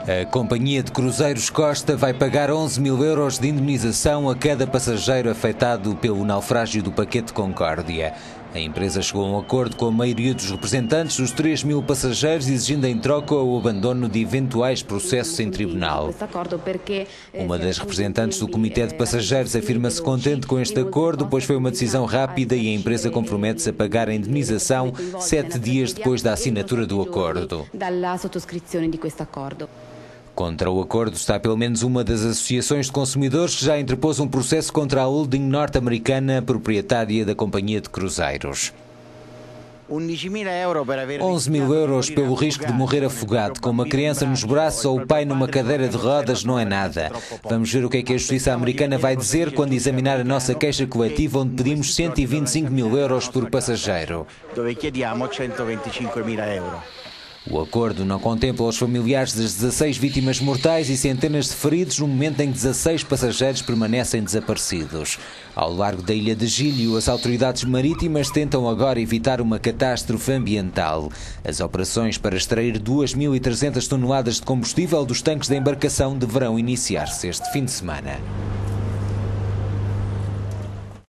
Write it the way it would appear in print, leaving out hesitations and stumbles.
A companhia de cruzeiros Costa vai pagar 11 mil euros de indemnização a cada passageiro afetado pelo naufrágio do paquete Concórdia. A empresa chegou a um acordo com a maioria dos representantes dos 3 mil passageiros, exigindo em troca o abandono de eventuais processos em tribunal. Uma das representantes do Comitê de Passageiros afirma-se contente com este acordo, pois foi uma decisão rápida e a empresa compromete-se a pagar a indemnização 7 dias depois da assinatura do acordo. Contra o acordo está pelo menos uma das associações de consumidores que já interpôs um processo contra a holding norte-americana proprietária da companhia de cruzeiros. 11 mil euros pelo risco de morrer afogado, com uma criança nos braços ou o pai numa cadeira de rodas, não é nada. Vamos ver o que é que a justiça americana vai dizer quando examinar a nossa queixa coletiva, onde pedimos 125 mil euros por passageiro. O acordo não contempla os familiares das 16 vítimas mortais e centenas de feridos no momento em que 16 passageiros permanecem desaparecidos. Ao largo da ilha de Gílio, as autoridades marítimas tentam agora evitar uma catástrofe ambiental. As operações para extrair 2.300 toneladas de combustível dos tanques da embarcação deverão iniciar-se este fim de semana.